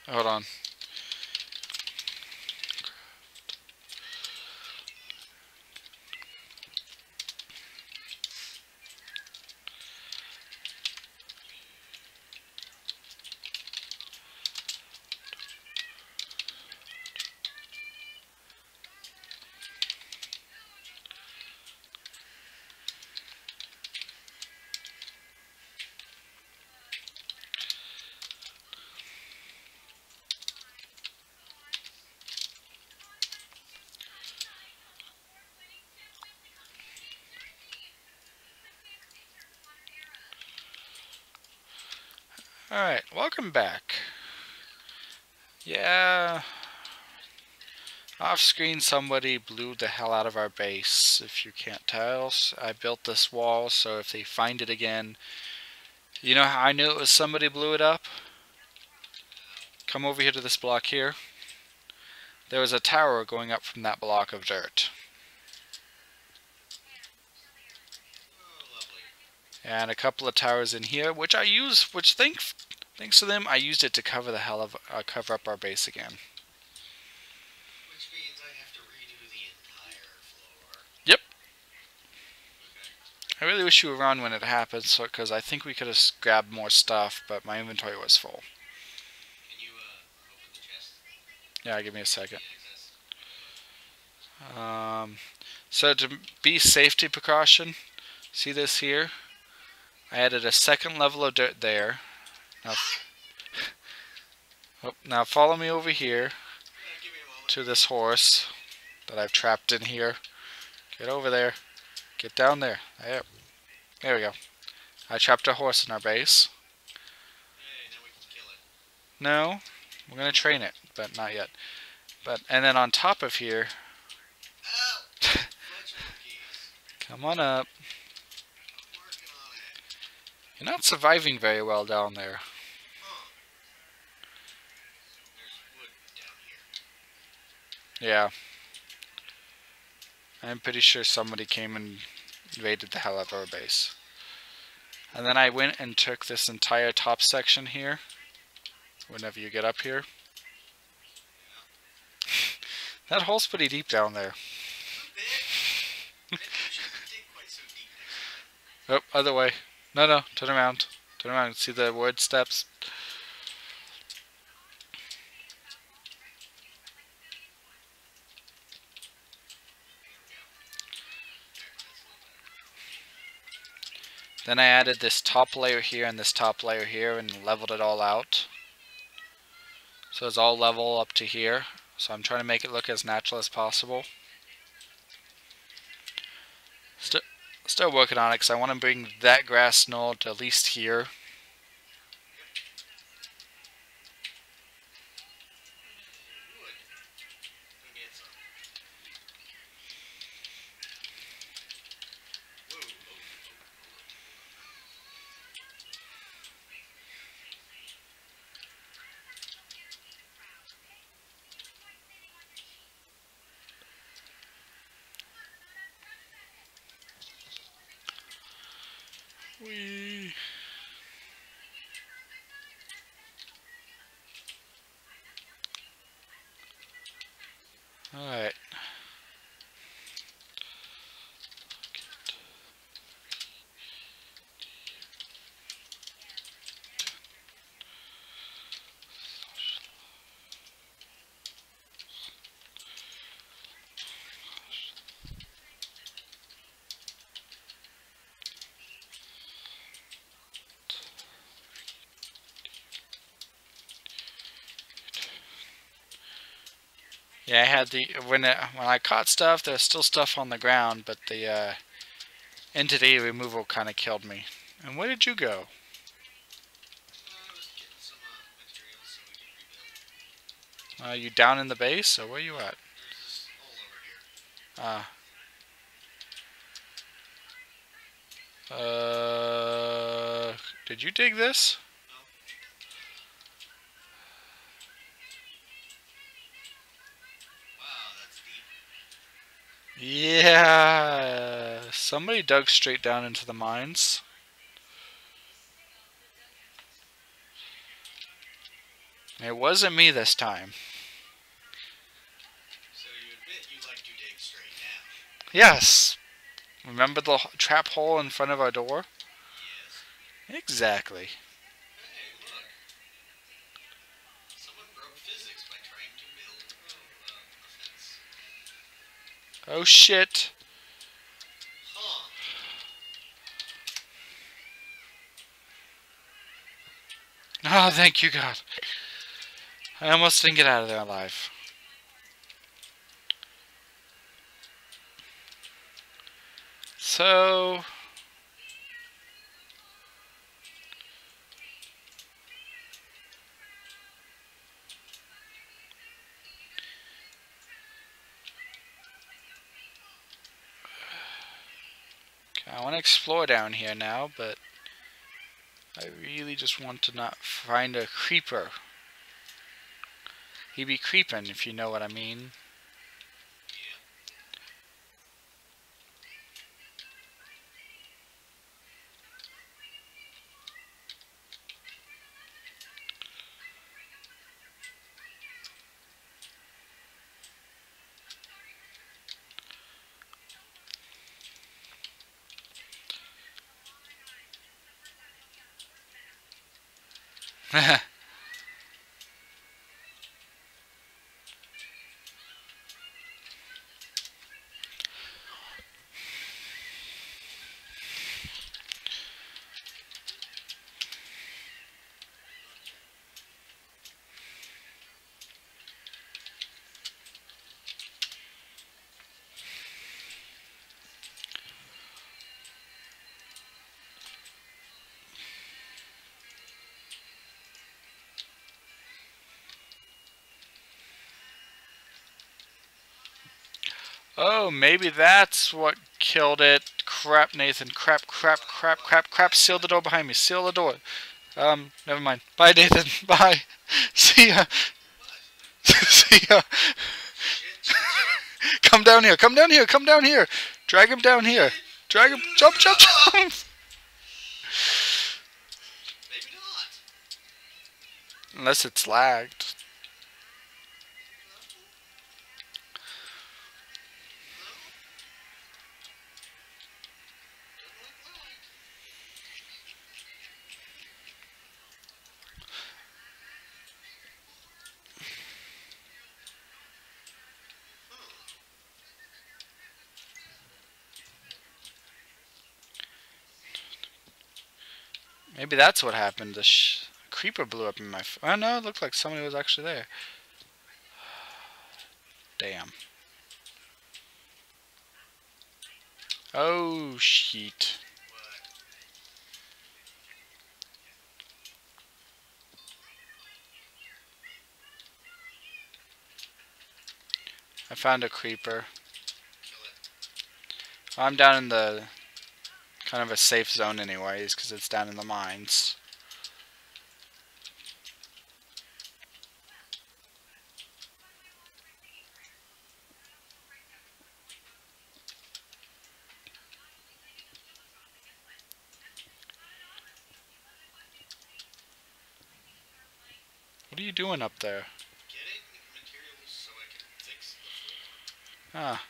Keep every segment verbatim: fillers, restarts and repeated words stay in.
Hold on. Alright, welcome back. Yeah, off screen somebody blew the hell out of our base, if you can't tell. I built this wall so if they find it again, you know how I knew it was somebody blew it up? Come over here to this block here. There was a tower going up from that block of dirt. And a couple of towers in here, which I use, which thanks, thanks to them, I used it to cover the hell of, uh, cover up our base again. Which means I have to redo the entire floor. Yep. Okay. I really wish you were around when it happened, so because I think we could have grabbed more stuff, but my inventory was full. Can you uh, open the chest? Yeah, give me a second. Access? Um, so to be safety precaution, see this here? I added a second level of dirt there. Now, oh, now follow me over here Yeah, give me a moment. to this horse that I've trapped in here. Get over there. Get down there. There, there we go. I trapped a horse in our base. Hey, now we can kill it. No, we're gonna train it, but not yet. But and then on top of here, Ow! Fletch monkeys. come on up. I'm working on it. You're not surviving very well down there. Huh. There's wood down here. Yeah. I'm pretty sure somebody came and invaded the hell out of our base. And then I went and took this entire top section here. Whenever you get up here. That hole's pretty deep down there. A bit. Maybe you shouldn't dig quite so deep next time. Oh, other way. No, no, turn around. Turn around. See the wood steps? Then I added this top layer here and this top layer here and leveled it all out. So it's all level up to here. So I'm trying to make it look as natural as possible. Still, still working on it because I want to bring that grass knoll to at least here. Whee. Alright. Yeah, I had the when it, when I caught stuff, there's still stuff on the ground, but the uh, entity removal kind of killed me. And where did you go? Are you down in the base, or where you at? Ah. Uh, did you dig this? Yeah, somebody dug straight down into the mines. It wasn't me this time. So you admit you like to dig straight now? Yes. Remember the h- trap hole in front of our door? Yes. Exactly. Hey, look. Someone broke physics by trying to build oh, uh, a fence. Oh shit. Huh. Oh, thank you, God. I almost didn't get out of there alive. So... I want to explore down here now, but I really just want to not find a creeper. He be creeping, if you know what I mean. Oh, maybe that's what killed it. Crap, Nathan. Crap, crap, crap, crap, crap. Seal the door behind me. Seal the door. Um, never mind. Bye, Nathan. Bye. See ya. See ya. Shit, shit, shit. Come down here. Come down here. Come down here. Drag him down here. Drag him. Jump, jump, jump. Maybe not. Unless it's lagged. Maybe that's what happened. The sh creeper blew up in my... F oh, no. It looked like somebody was actually there. Damn. Oh, shit. I found a creeper. Kill it. I'm down in the kind of a safe zone anyways, because it's down in the mines. What are you doing up there? Getting materials so I can fix the floor. Ah.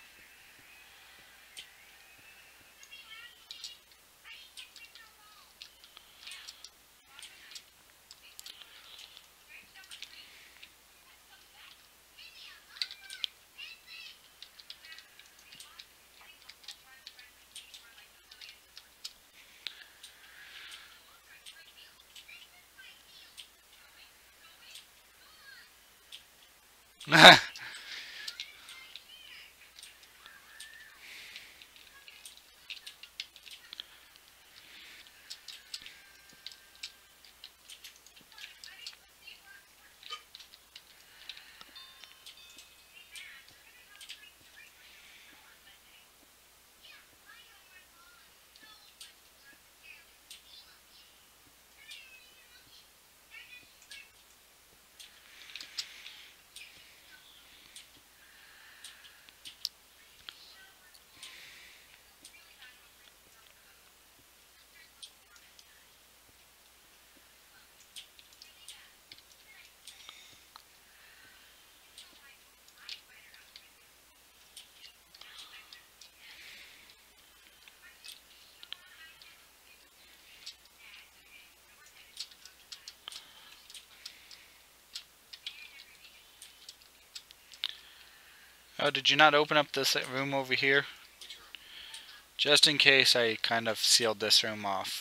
Oh, did you not open up this room over here? Which room? Just in case I kind of sealed this room off.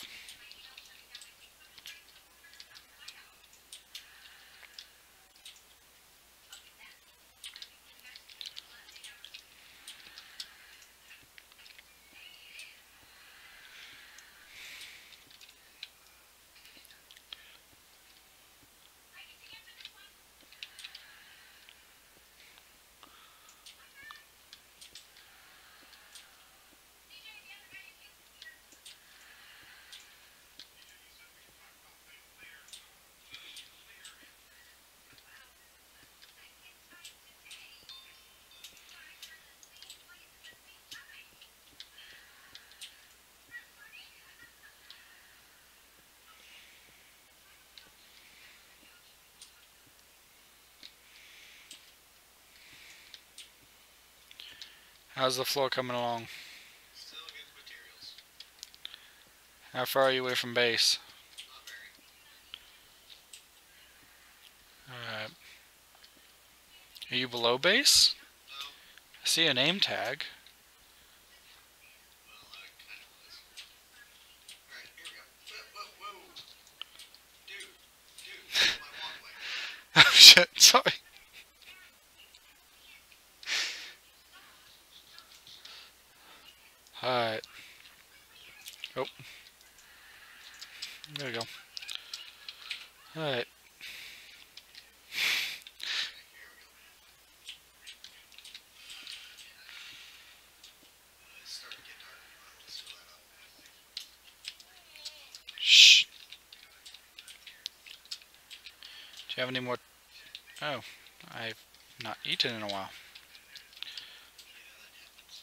How's the floor coming along? Still against materials. How far are you away from base? Not very. Alright. Are you below base? No. I see a name tag. Well, I kind of was. Alright, here we go. Whoa, whoa, whoa. Dude, dude, this is my walkway. Oh shit, sorry. Alright. Oh. There we go. Alright. Here we go. Uh, it's starting to get dark. I'll just fill that automatically. Shh. Do you have any more? Oh, I've not eaten in a while. Yeah, that happens.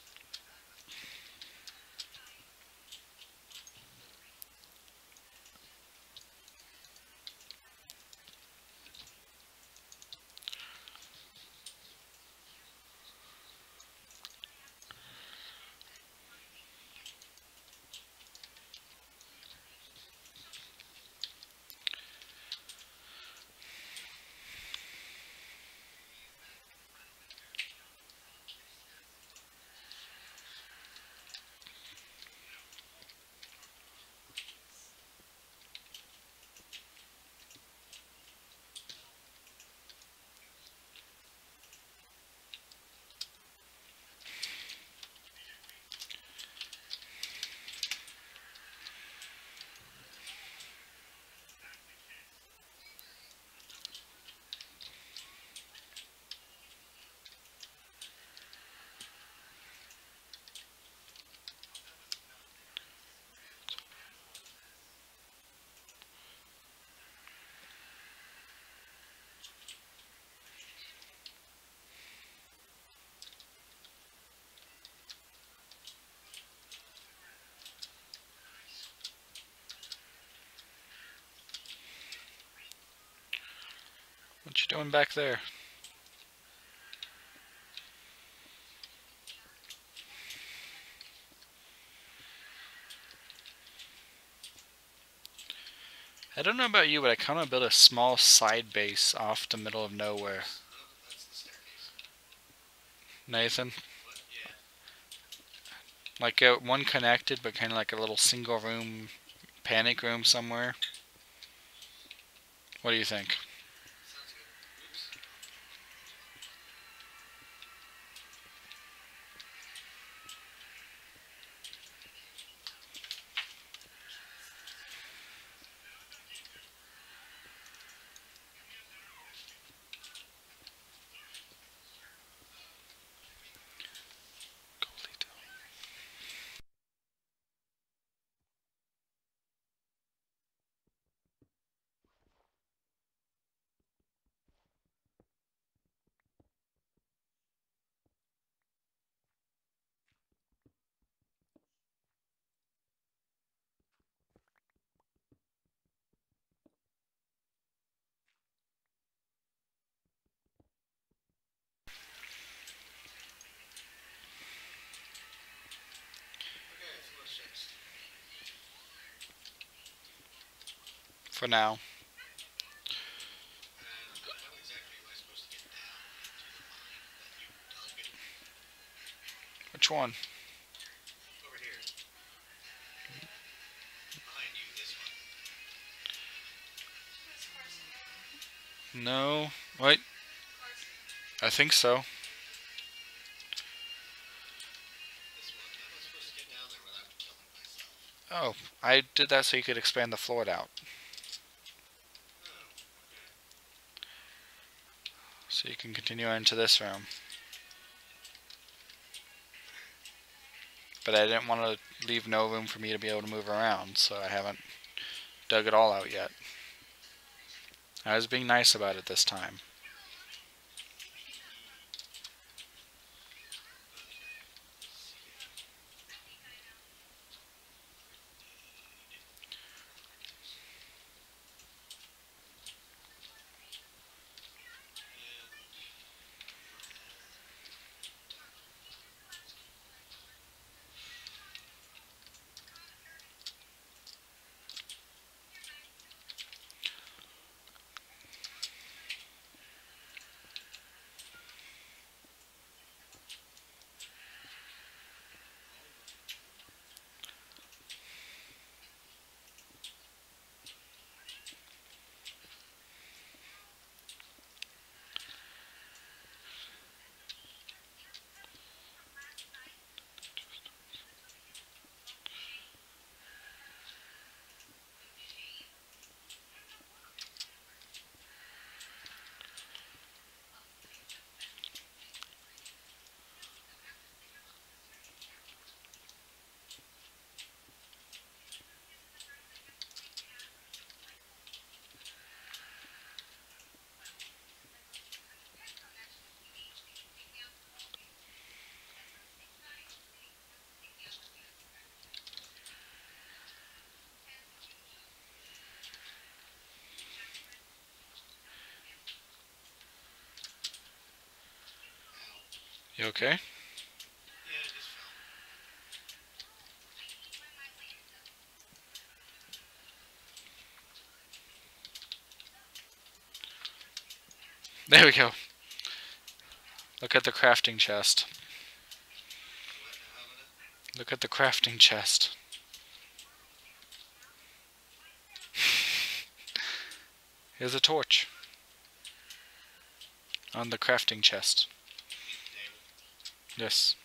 What you doing back there? I don't know about you, but I kind of built a small side base off the middle of nowhere. No, that's the staircase. Nathan? What? Yeah. Like a, one connected, but kind of like a little single room, panic room somewhere. What do you think? Sounds good. Oops. Okay, so what's next? For now. And how exactly am I supposed to get down into the mine that you dug? Which one? Over here. Behind you, this one. No. Wait. I think so. This one. How am I supposed to get down there without killing myself? Oh, I did that so you could expand the floor out. Oh, okay. So you can continue into this room. But I didn't want to leave no room for me to be able to move around, so I haven't dug it all out yet. I was being nice about it this time. You okay? Yeah, I just fell. There we go. Look at the crafting chest. What? How about it? Look at the crafting chest. Here's a torch. On the crafting chest. You mean the table? Yes.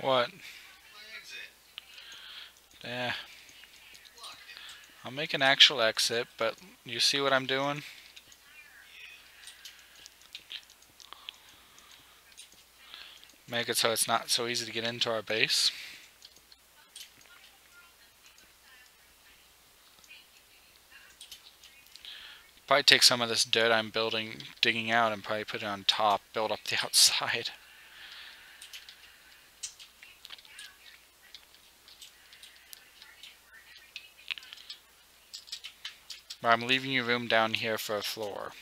What? My exit. Yeah. Locked it. I'll make an actual exit, but you see what I'm doing? Make it so it's not so easy to get into our base. Probably take some of this dirt I'm building, digging out, and probably put it on top, build up the outside. But I'm leaving you room down here for a floor.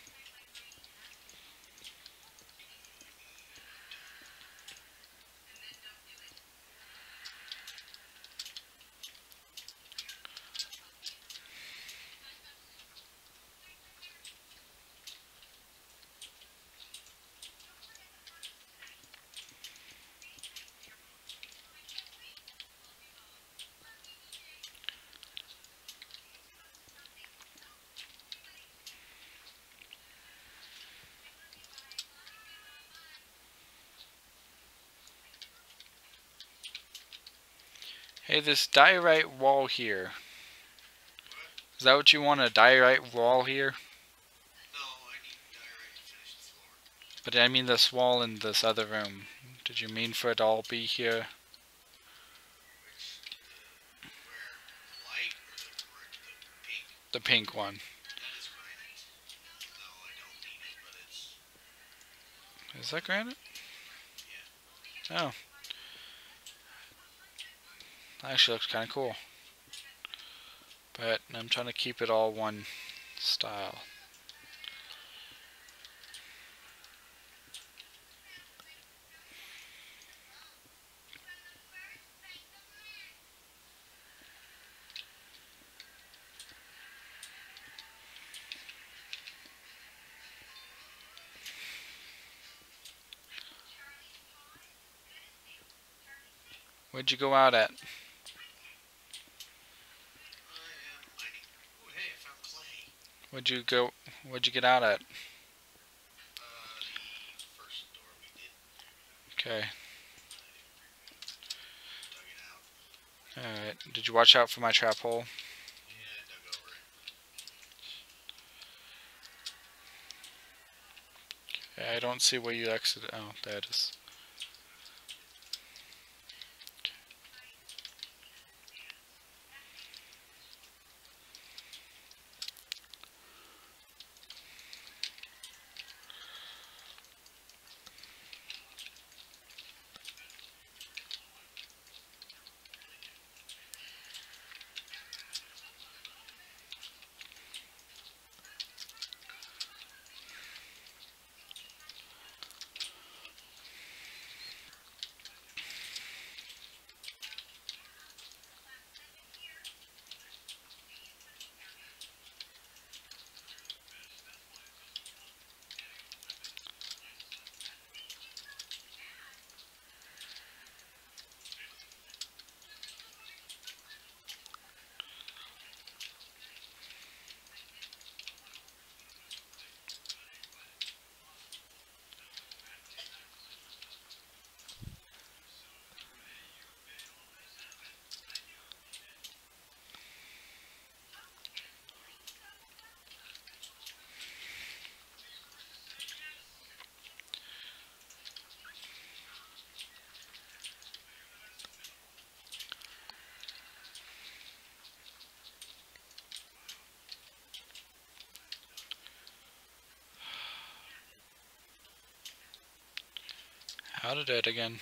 Hey, this diorite wall here. Is that what you want, a diorite wall here? No, I need diorite to finish the floor. But I mean this wall in this other room. Did you mean for it to all be here? Which, uh, where? The light or the, or the pink? The pink one. That is granite. No, I don't need it, but it's... Is that granite? Yeah. Oh. That actually looks kind of cool. But I'm trying to keep it all one style. Where'd you go out at? I am mining. Ooh, hey, I found clay. Where'd you go? Where'd you get out at? Uh, the first door we did. Okay. Dug it out. Alright. Did you watch out for my trap hole? Yeah, I dug over it. Okay, I don't see where you exited. Oh, there it is. How did it again?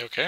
okay?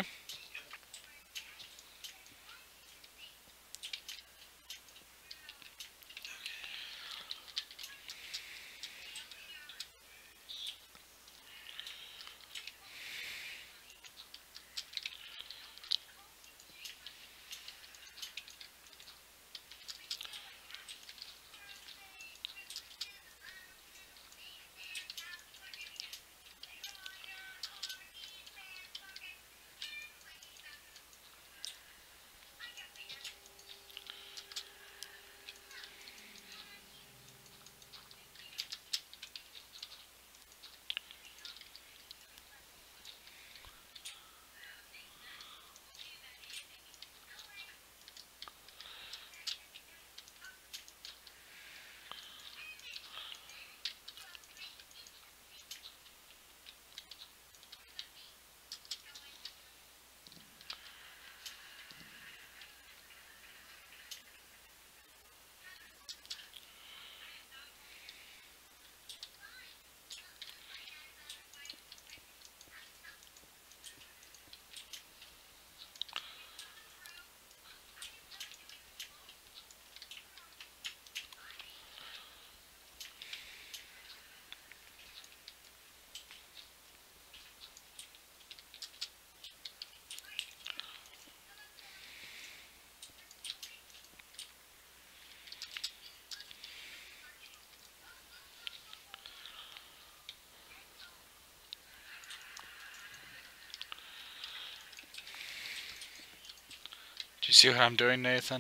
Do you see what I'm doing, Nathan?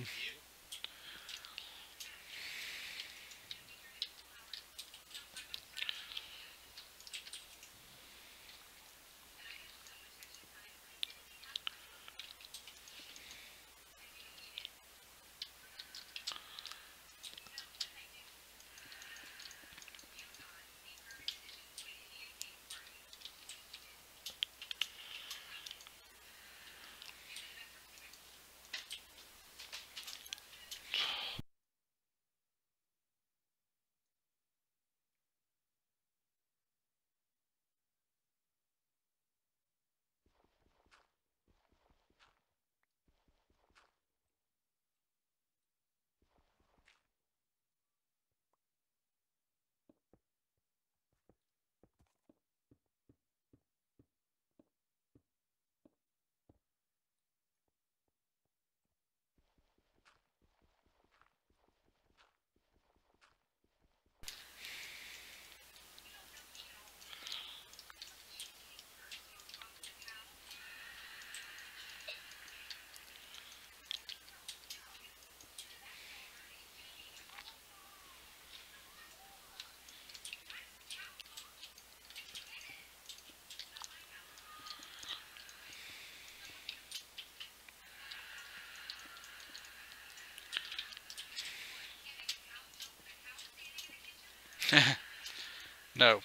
No.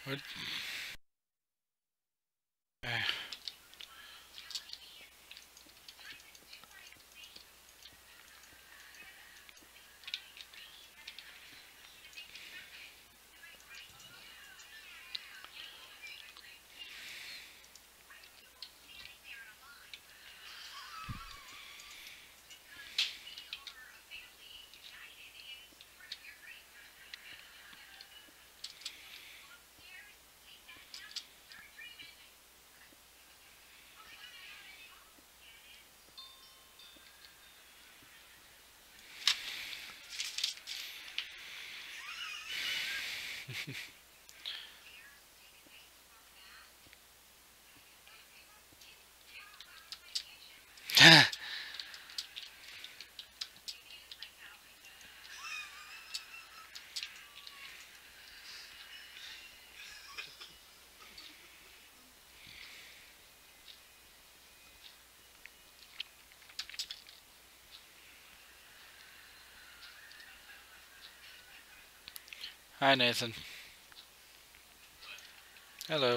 What? Eh. Hi, Nathan. Hello.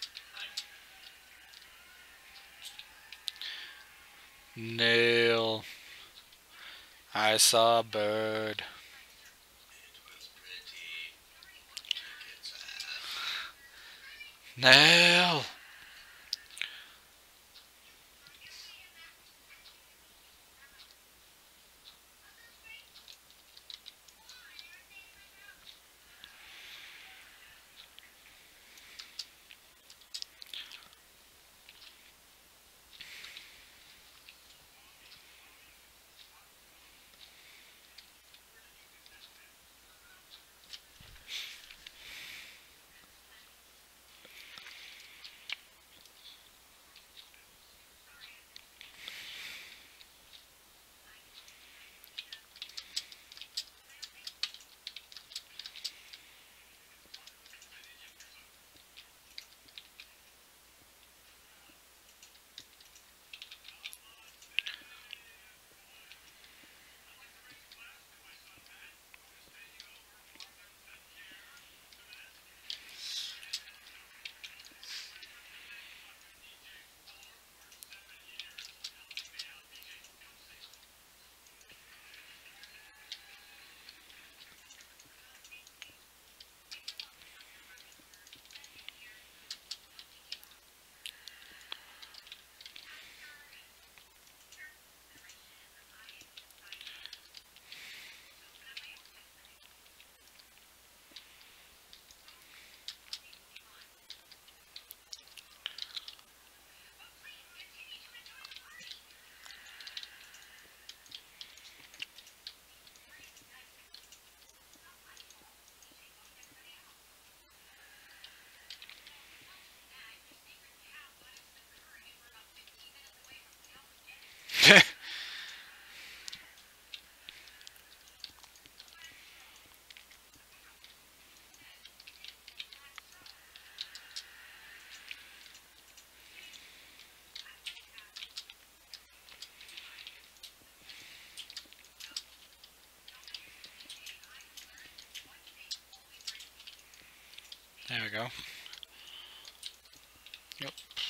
Nail. I saw a bird. It was pretty. It's ass. Nail. There we go. Yep.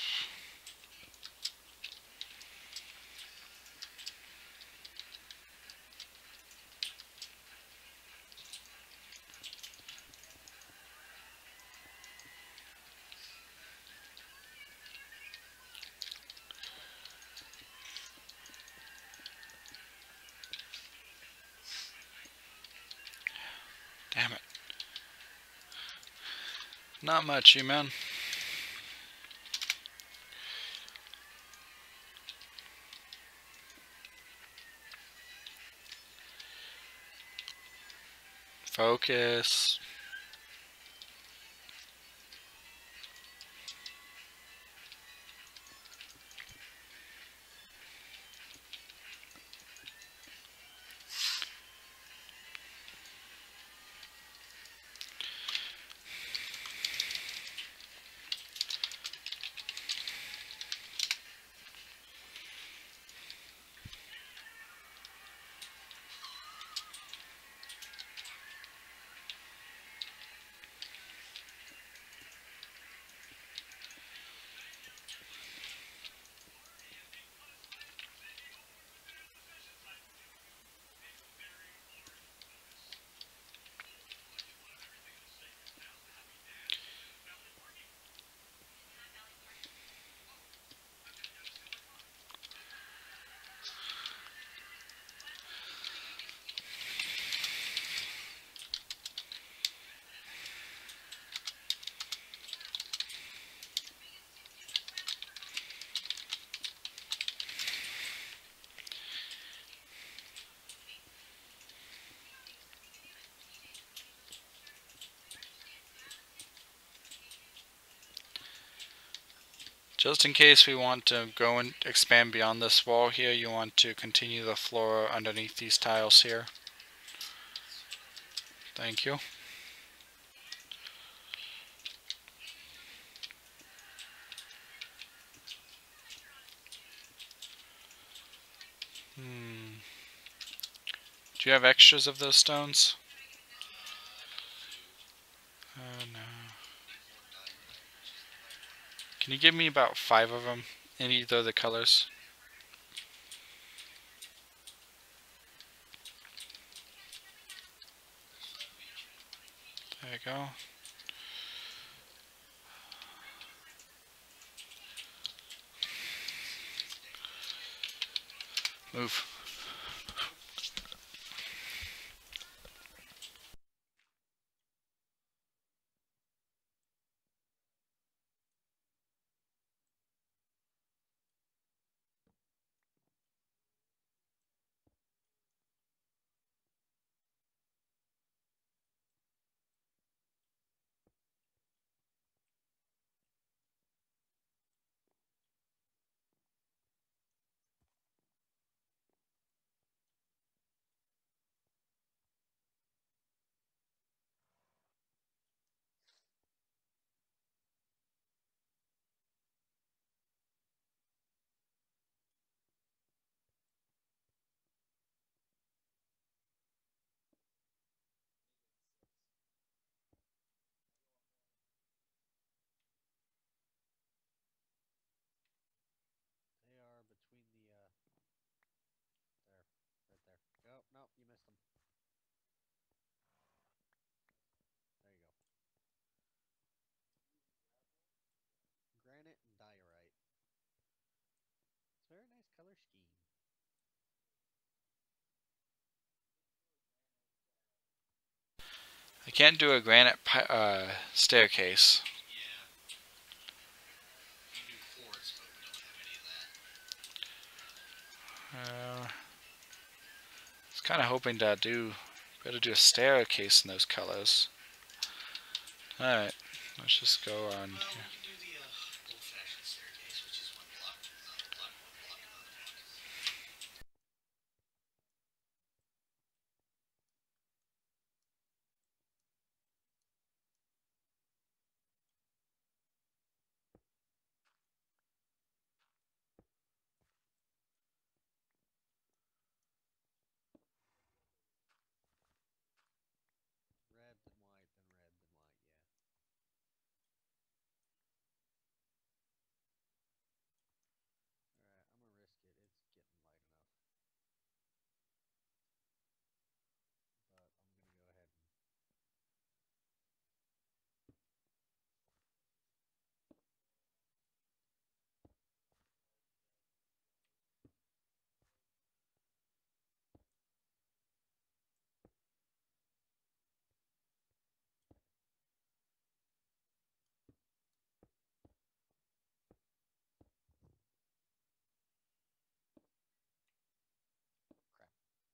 Damn it. Not much, you man. Focus. Just in case we want to go and expand beyond this wall here, you want to continue the floor underneath these tiles here. Thank you. Hmm. Do you have extras of those stones? Uh, no. Can you give me about five of them in either of the colors? There you go. Move. They are between the, uh, there, right there. Oh, no, you missed them. There you go. Granite and diorite. It's a very nice color scheme. I can't do a granite uh, staircase. Yeah. You do quartz, but we don't have any of that. Uh, I was kind of hoping to do, better do a staircase in those colors. Alright, let's just go on Well, here. we can do the uh, old-fashioned staircase, which is one block, another block, one block, another block. Red, then white, then red, then white, yeah. Alright, I'm gonna risk it. It's getting light enough. But I'm gonna go ahead and crap.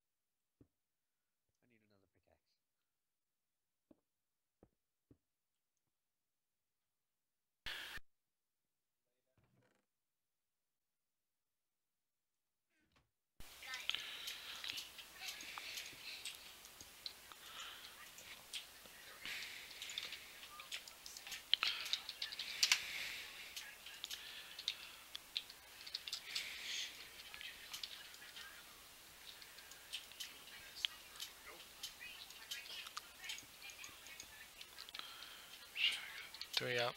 I need another pickaxe. Three up.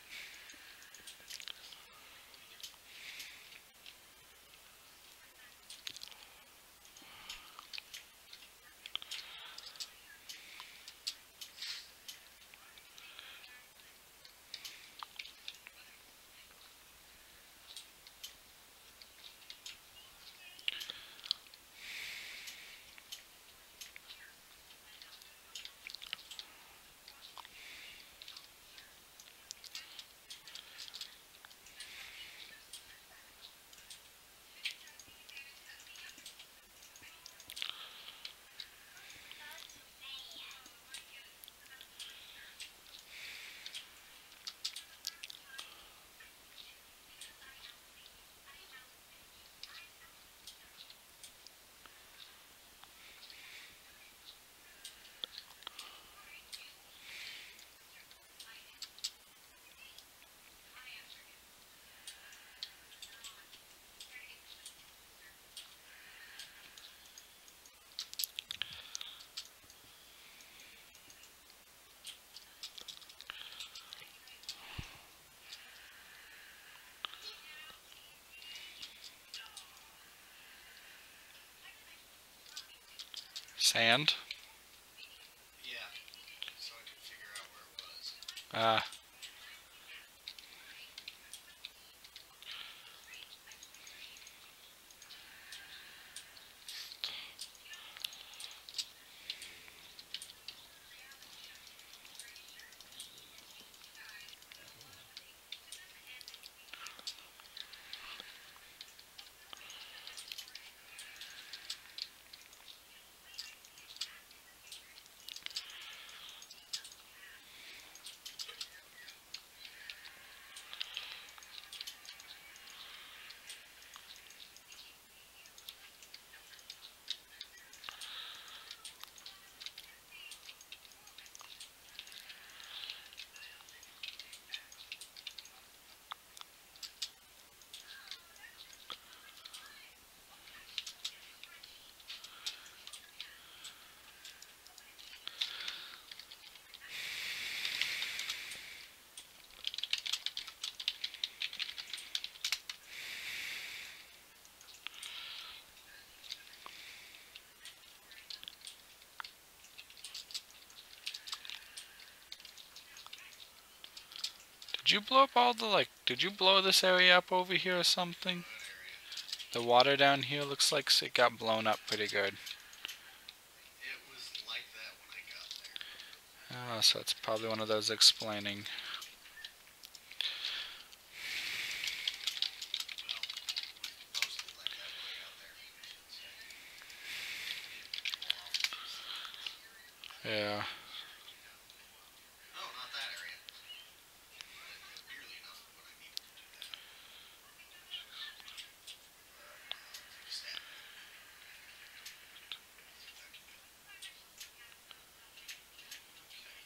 Sand? Yeah. So I could figure out where it was. Ah. Did you blow up all the, like, did you blow this area up over here or something? That area. The water down here looks like it got blown up pretty good. It was like that when I got there. Oh, so it's probably one of those explaining. Well, it was mostly like that when I got there. I should say. It did blow off some sides. Yeah. No, not that area. But it nearly enough for what I needed to do that. Take a stab at it. See if that can go. Okay.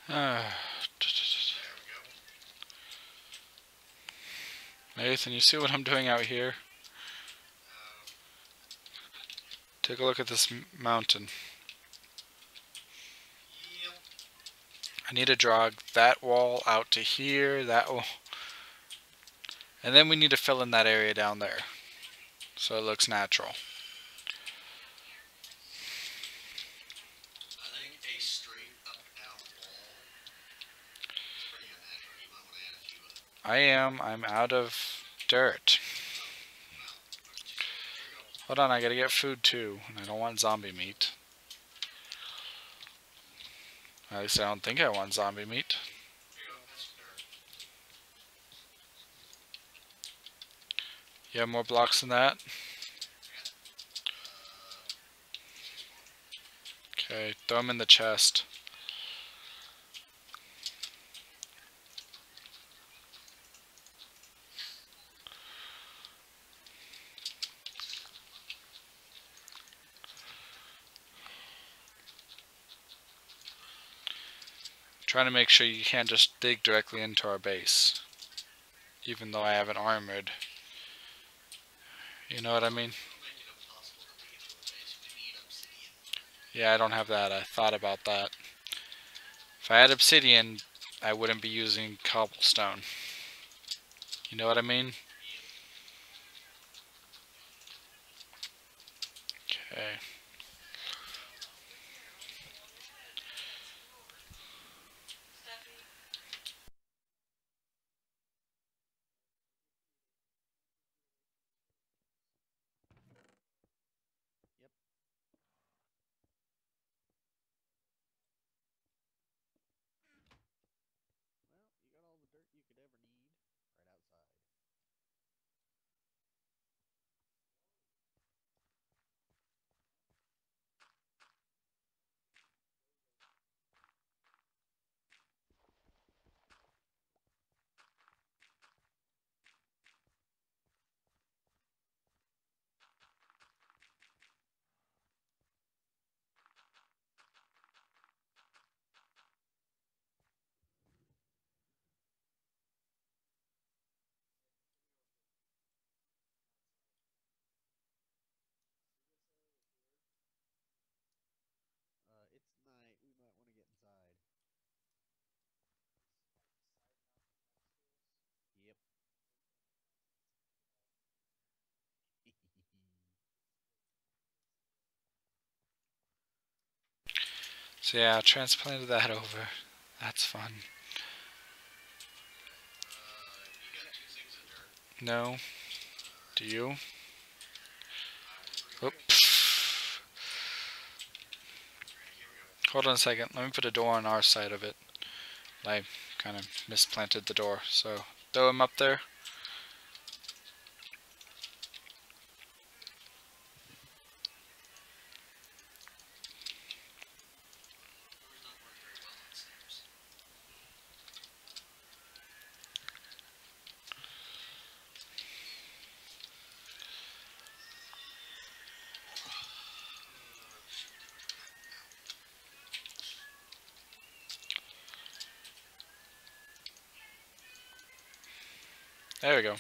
Uh, There we go. Nathan, you see what I'm doing out here? Uh, Take a look at this m- mountain. yep. I need to drag that wall out to here, that wall. And then we need to fill in that area down there, so it looks natural. I think a straight up down wall is pretty unnatural. You might want to add a few of them. I am. I'm out of dirt. Well, look what you said. There you go. Hold on, I gotta get food too, and I don't want zombie meat. At least I don't think I want zombie meat. There you go. That's dirt. You have more blocks than that? I got, uh, six more. Okay, throw them in the chest. Trying to make sure you can't just dig directly into our base, even though I have it armored. You know what I mean? It'll make it impossible to break into a base. We need obsidian. Yeah, I don't have that. I thought about that. If I had obsidian, I wouldn't be using cobblestone. You know what I mean? Okay. Yep. Well, you got all the dirt you could ever need right outside. Uh, it's night. We might want to get inside. Yep. So yeah, I transplanted that over. That's fun. Uh, you got two things of dirt. No? Do you? I will bring Oop. it. Alright, here we go. Hold on a second. Let me put a door on our side of it. I kind of misplanted the door, so throw him up there. Doors don't work very well on stairs. There we go.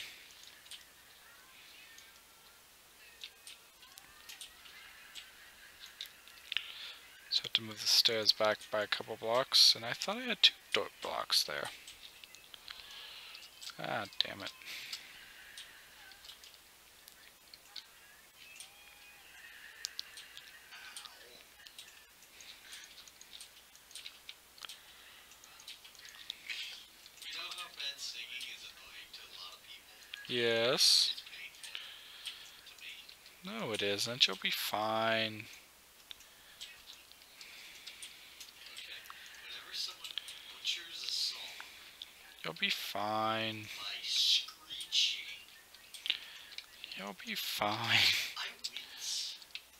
So I have to move the stairs back by a couple blocks, and I thought I had two door blocks there. Ah, damn it. You know how bad singing is annoying to a lot of people? Yes. It's painful to me. No, it isn't. You'll be fine. Okay. Whenever someone butchers a song You'll be fine. by screeching, You'll be fine. I wince.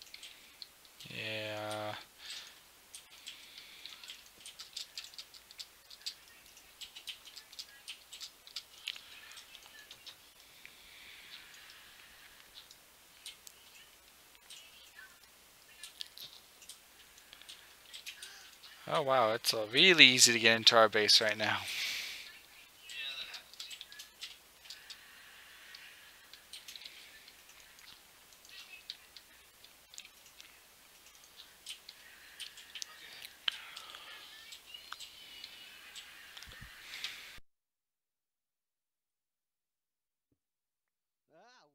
Yeah. Oh wow, it's uh, really easy to get into our base right now. Yeah, that happens. Okay. Ow!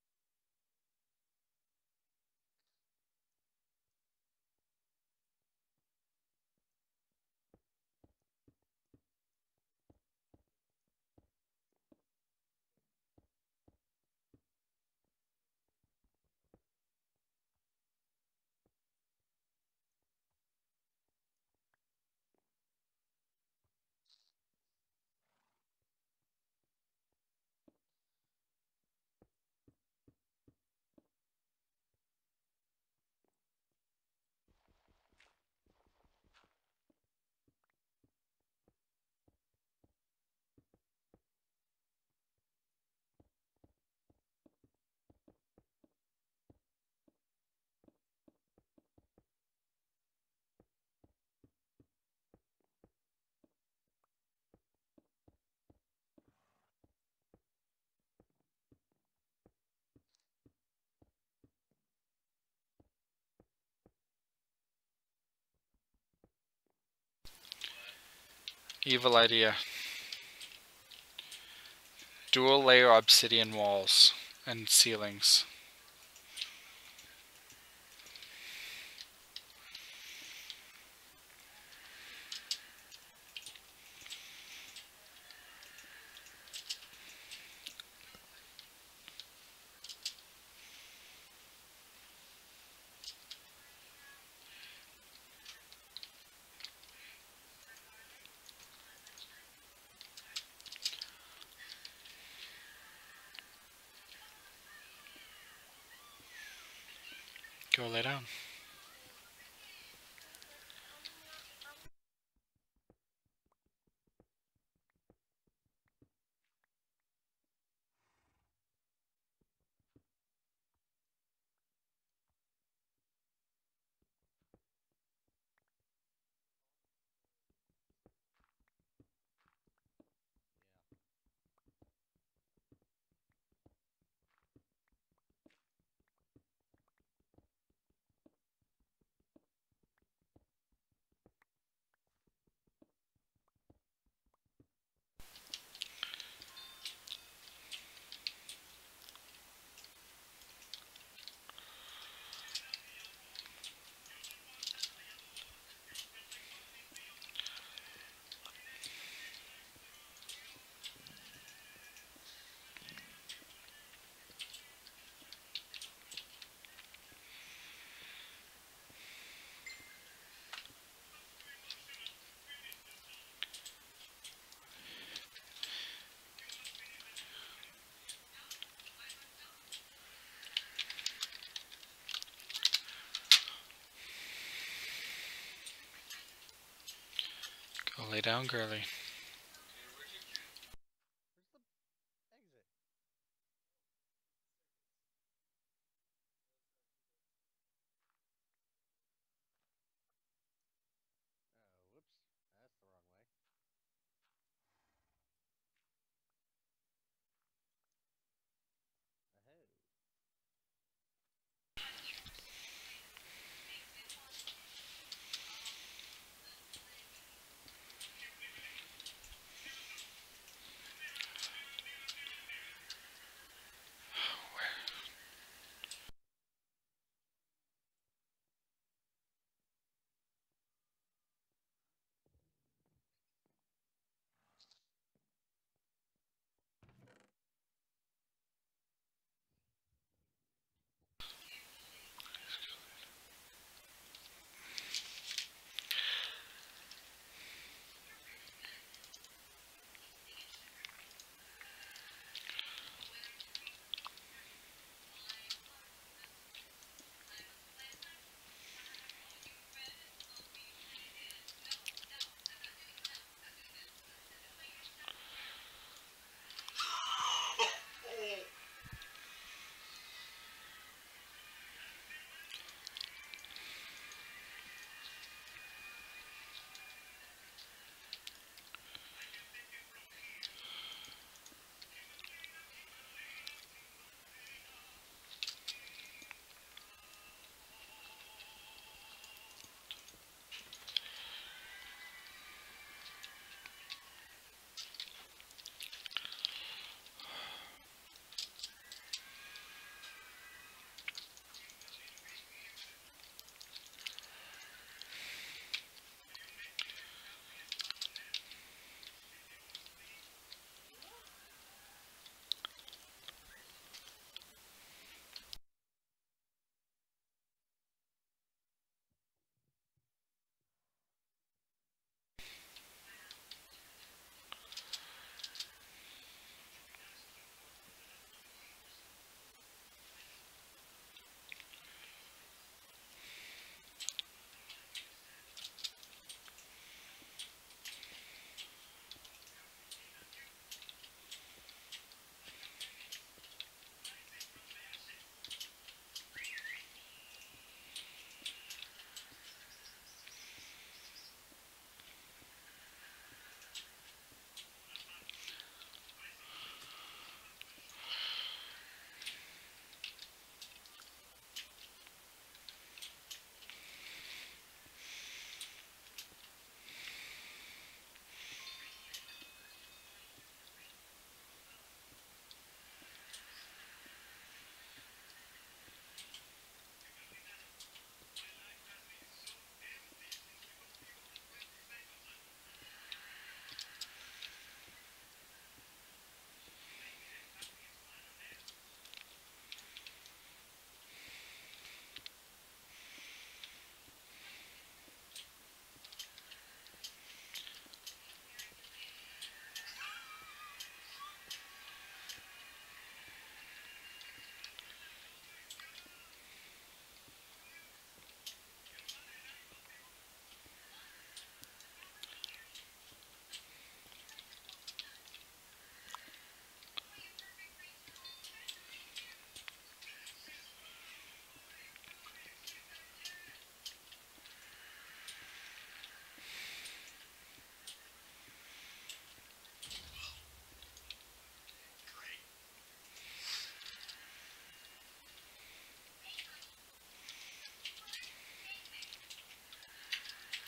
Evil idea. Dual layer obsidian walls and ceilings. Go lay down. Yeah. Go lay down, girly. Okay, where'd you Where's the exit? Oh, whoops. That's the wrong way. Oh.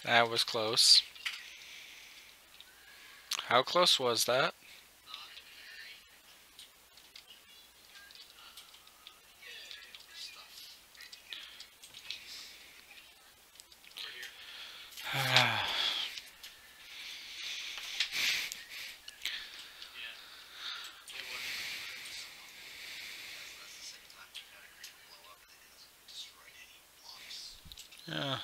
That was close. How close was that? Yeah.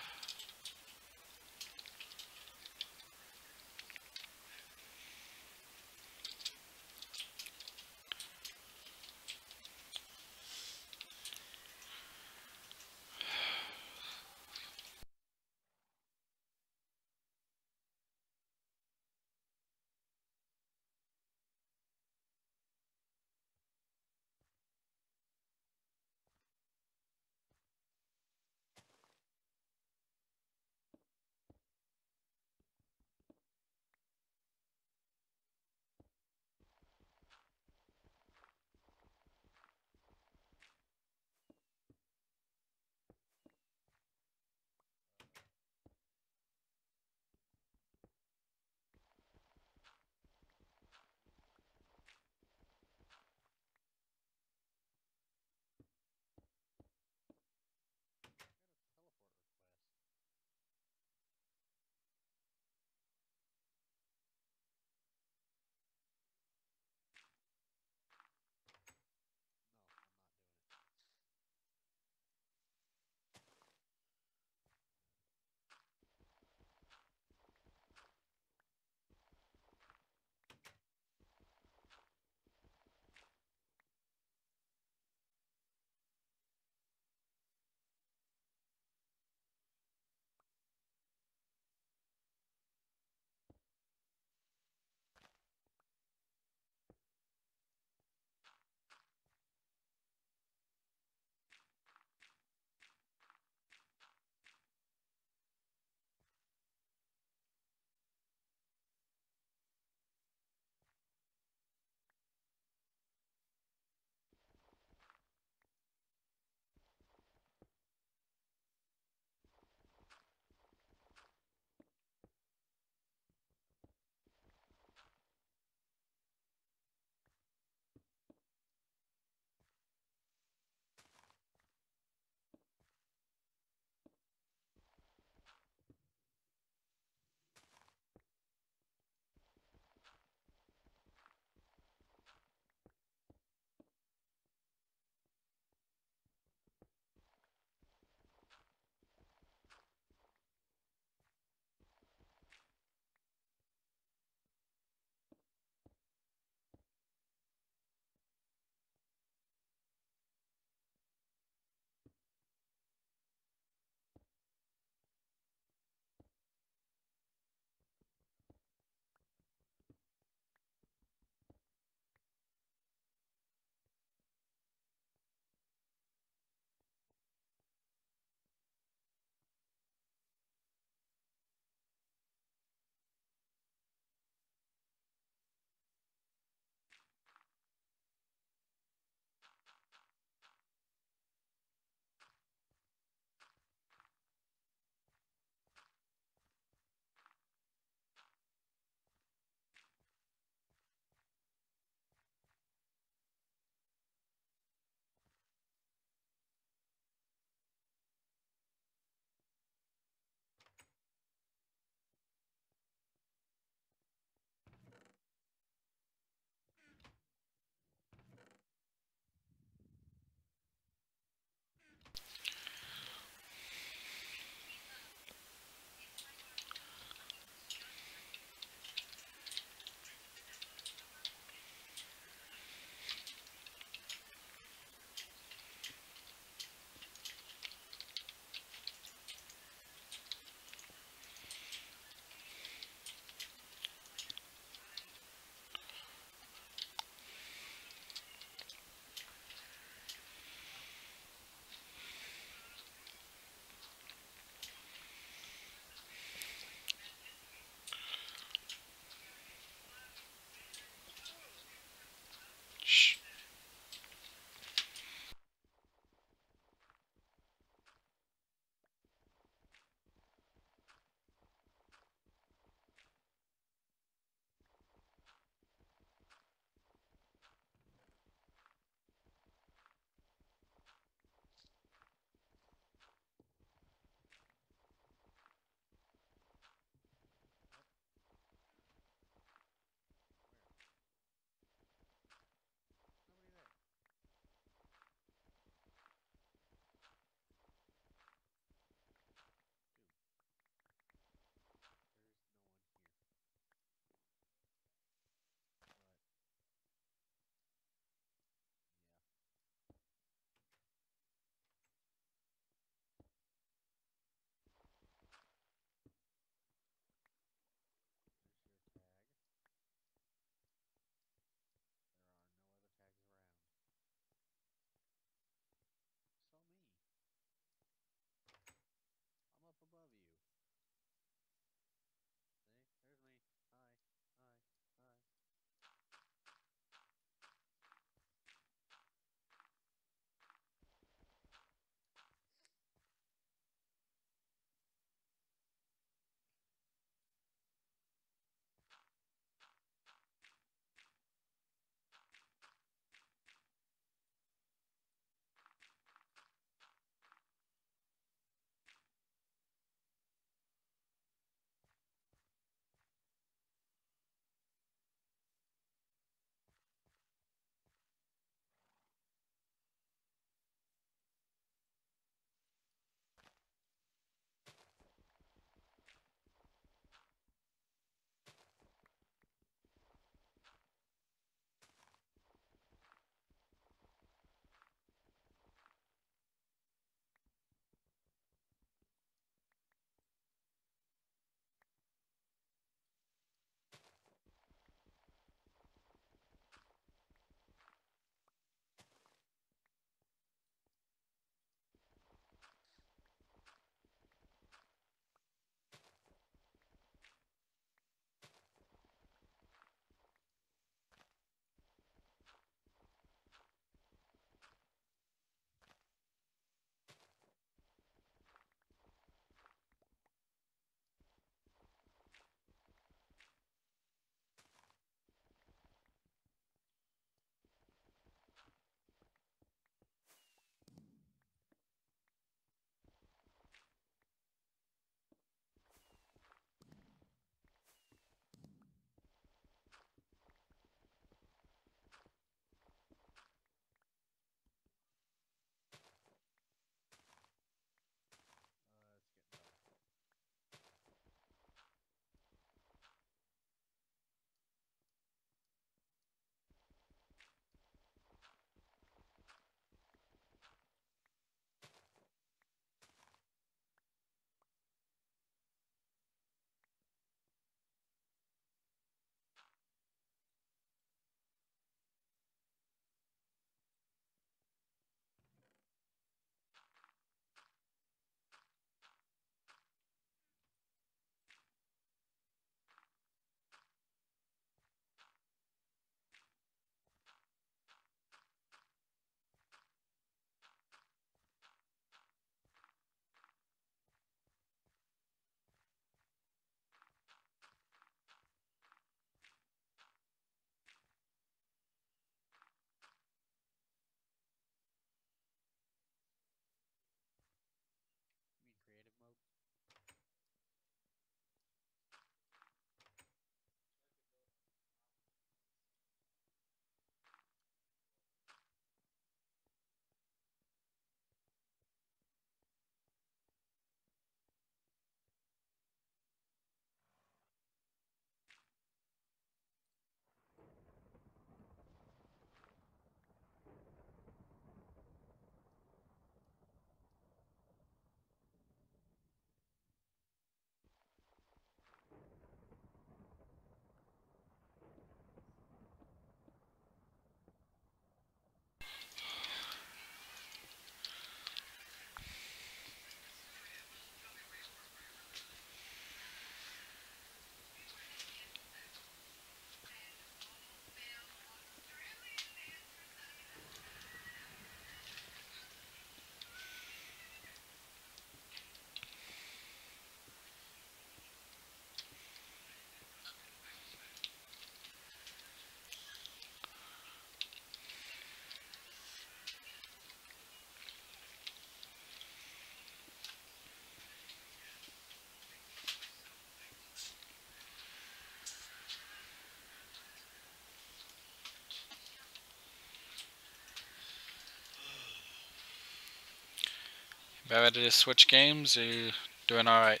About ready to switch games? Or are you doing alright?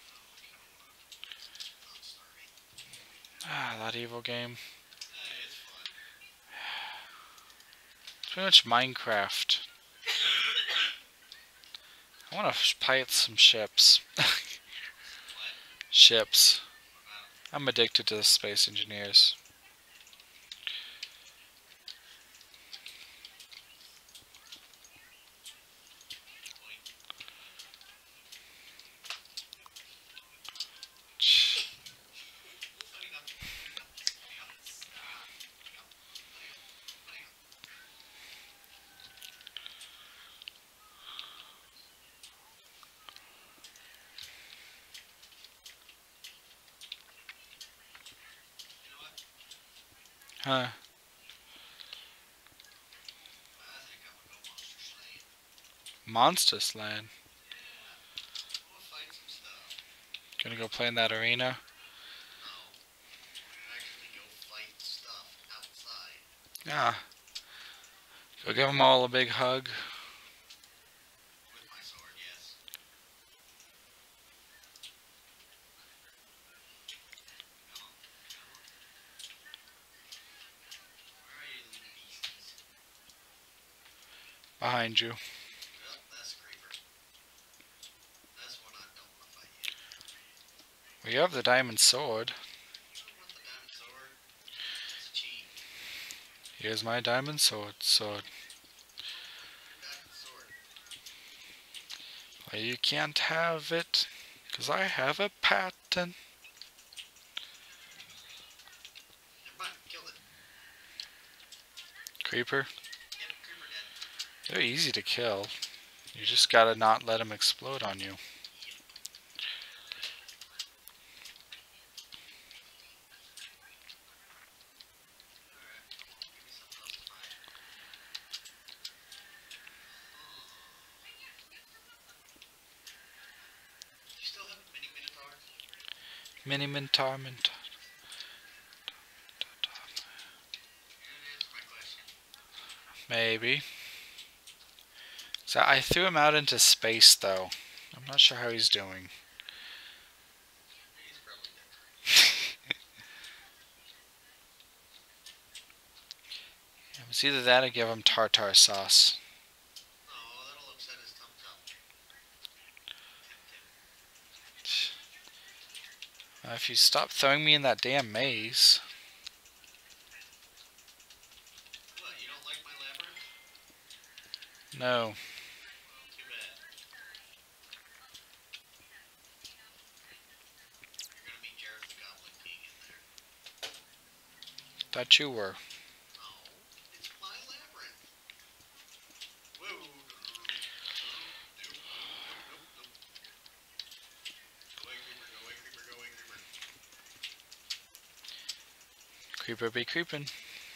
I'm sorry. Ah, that evil game. Eh, it's fun. It's pretty much Minecraft. I want to pilot some ships. What? Ships. What about I'm addicted to the space engineers. You know what? Huh. I think I'm gonna go monster slaying. Monster Slaying. Yeah. I'm gonna fight some stuff. Gonna go play in that arena? No. Actually go fight stuff outside. Ah. Go give them all a big hug. With my sword, yes. Come on. Come on. Where are you, little beasties? Behind you. Well, that's a creeper. That's one I don't want to fight yet. We have the diamond sword. I don't want the diamond sword. That's a cheat. Here's my diamond sword. Sword. Your diamond sword. Well, you can't have it, 'cause I have a patent. Never mind. Killed it. Creeper. Yep, creeper dead. They're easy to kill. You just gotta not let them explode on you. Yep. Alright, come on. Give me something else to fight. You still have a mini minotaur? Mini Minotaur. Minotaur. You didn't answer my question. Maybe. So I threw him out into space, though. I'm not sure how he's doing. He's probably dead. It was either that or give him tartar sauce. Oh, that'll upset his tum tum. Tim Tim. Uh, if you stop throwing me in that damn maze. What, you don't like my labyrinth? No. Well, too bad. You're gonna meet Jared the Goblin King in there. Thought you were. No, it's my labyrinth. Whoa. Nope, nope, nope, nope, nope. Go away, creeper, go away, creeper, go away, creeper. Creeper be creepin'.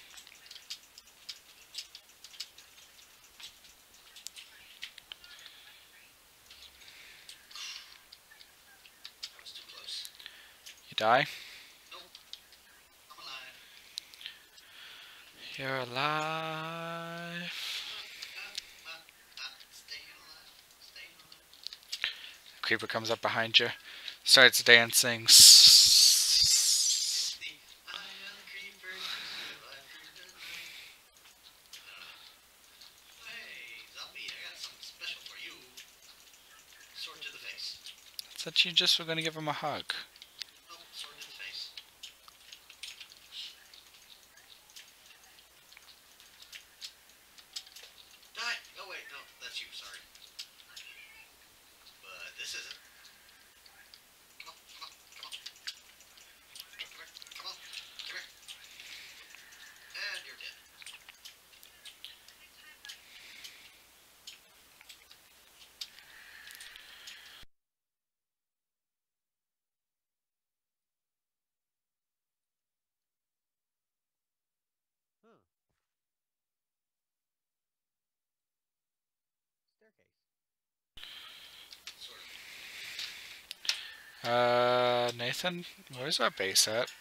That was too close. You die? Nope. I'm alive. You're alive. Ah, ah, ah. Staying alive. Staying alive. Creeper comes up behind you. Starts dancing. It's the I am the creeper who survived through the night. I don't know. Hey, zombie, I got something special for you. Sword to the face. Thought you just were gonna give him a hug. Nope, sword to the face. Die! Oh wait, no, that's you, sorry. But this isn't. Come on, come on, come on. Come here, come on, come here. And you're dead. Huh. Staircase. Sort of. Uh, Nathan, where's our base at?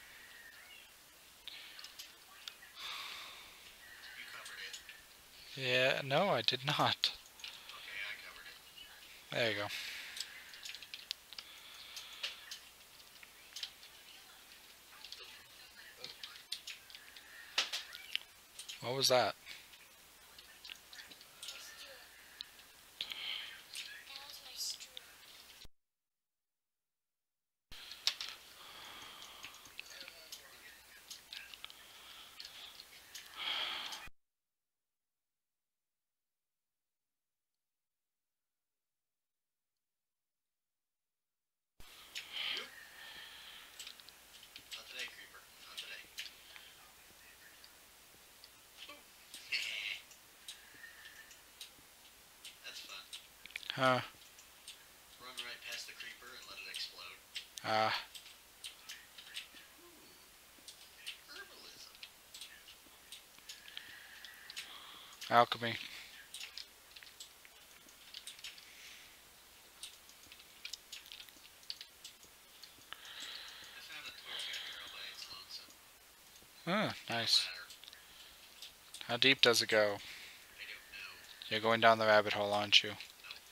You covered it. Yeah, no, I did not. Okay, I covered it. There you go. What was that? Not today, creeper. Not today. That's fun. Huh. Run right past the creeper and let it explode. Ah. Ooh. Herbalism. Alchemy. I found a torch out here all by its lonesome. Oh, nice. Ladder. How deep does it go? I don't know. You're going down the rabbit hole, aren't you? No.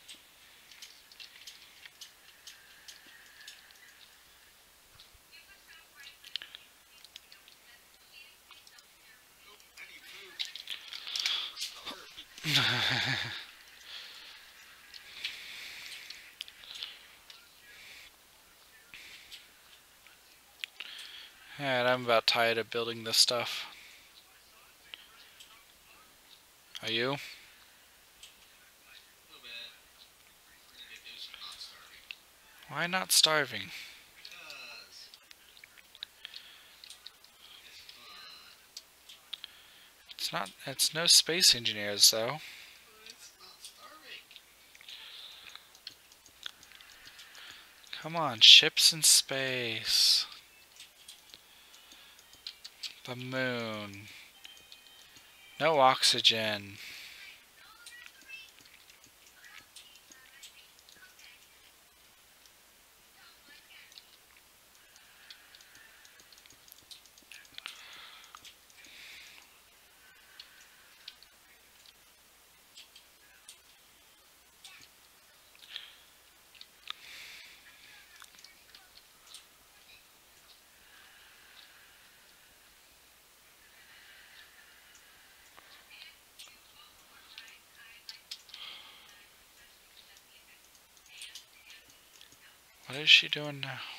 Nope. I need food. Starve. Alright, I'm about tired of building this stuff. Are you? A little bit. We're gonna do some not starving. Why not starving? Because it's fun. It's not. It's no space engineers though. But it's not starving. Come on, ships in space. The moon. No oxygen. What is she doing now?